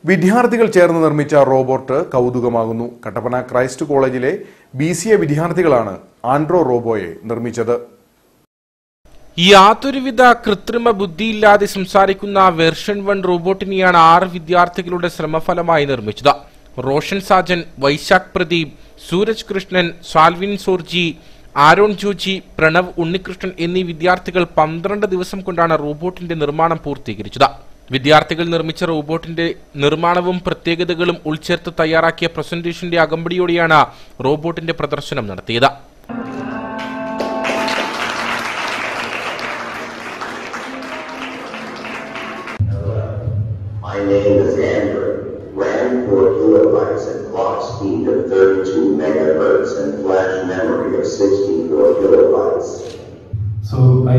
വിദ്യാർത്ഥികൾ ചേർന്ന് നിർമ്മിച്ച റോബോട്ട് കൗതുകമാകുന്നു. കട്ടപ്പന ക്രൈസ്റ്റ് കോളേജിലെ BCA വിദ്യാർത്ഥികളാണ് ആൻഡ്രോ റോബോയെ നിർമ്മിച്ചത്. യാതൊരുവിധ കൃത്രിമ ബുദ്ധിയില്ലാതെ സംസാരിക്കുന്ന വെർഷൻ 1 റോബോട്ടിനെയാണ് 6 വിദ്യാർത്ഥികളുടെ ശ്രമഫലമായി നിർമ്മിച്ചത്. റോഷൻ സാജൻ, വൈശാഖ് പ്രദീപ്, സൂരജ് കൃഷ്ണൻ, സാൽവിൻ സോർജി, ആരോൺ ജോജി, പ്രണവ് ഉണ്ണികൃഷ്ണൻ എന്നീ വിദ്യാർത്ഥികൾ 12 ദിവസം കൊണ്ടാണ് റോബോട്ടിന്റെ നിർമ്മാണം പൂർത്തീകരിച്ചത്. വിദ്യാർത്ഥികൾ നിർമ്മിച്ച റോബോട്ടിന്റെ നിർമ്മാണവും പ്രത്യേകതകളും ഉൾച്ചേർത്ത് തയ്യാറാക്കിയ പ്രസന്റേഷന്റെ അകമ്പടിയോടെയാണ് റോബോട്ടിന്റെ പ്രദർശനം നടത്തിയത്. My name is Andrew. RAM 4 kilobytes and clock speed of 32 megahertz and flash memory of 64 kilobytes. So I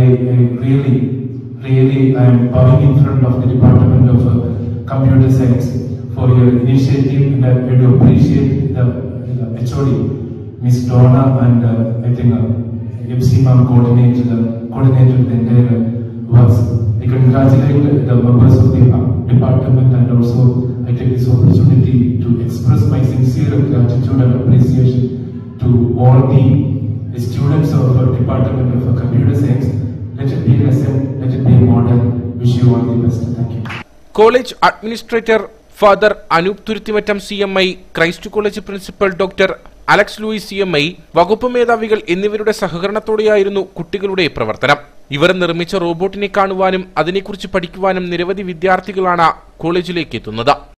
am bowing in front of the Department of Computer Science for your initiative, and I would appreciate the HOD, Ms. Donna, and I think MC Ma'am coordinated the entire works. I congratulate the members of the department, and also I take this opportunity to express my sincere gratitude and appreciation to all the students of the Department of Computer Science. Let it be a lesson, let it be a model. Wish you all the best. Thank you. College Administrator Father Anup Turthimattam CMI, Christ College Principal Dr. Alex Louis CMI, വകുപ്പ് മേധാവികൾ എന്നിവരുടെ സഹകരണത്തോടെയായിരുന്നു കുട്ടികളുടെ പ്രവർത്തനം. ഇവർ നിർമ്മിച്ച റോബോട്ടിനെ കാണുവാനും അതിനെക്കുറിച്ച് പഠിക്കുവാനും നിരവധി വിദ്യാർത്ഥികളാണ് കോളേജിലേക്ക് എത്തുന്നത്.